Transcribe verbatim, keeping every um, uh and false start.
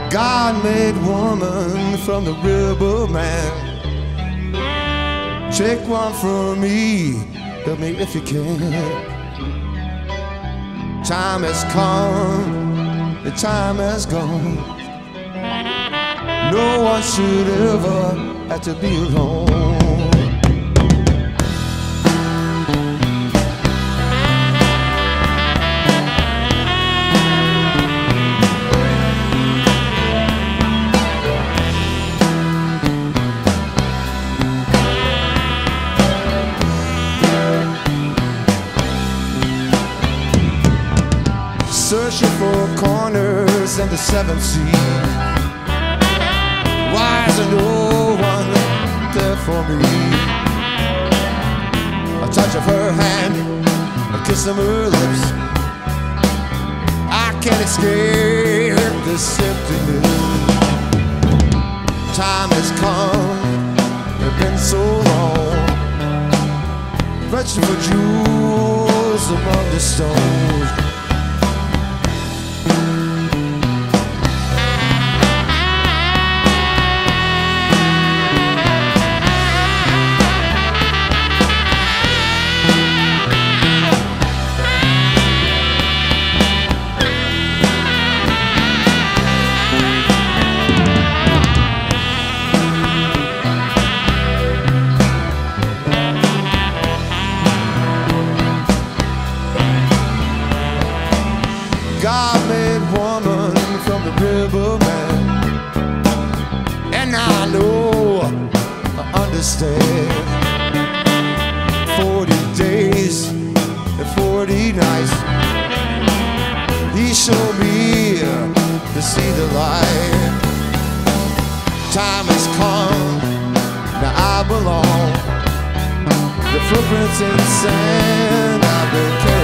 God made woman from the river man. Take one from me, help me if you can. Time has come, the time has gone. No one should ever have to be alone. Searching for corners in the seventh sea. Why is there no one there for me? A touch of her hand, a kiss of her lips. I can't escape this emptiness. Time has come, it's been so long, searching for jewels among the stones. God made woman from the river man, and I know, I understand. Forty days and forty nights, He showed me to see the light. Time has come, now I belong. The footprints in sand I've been carrying.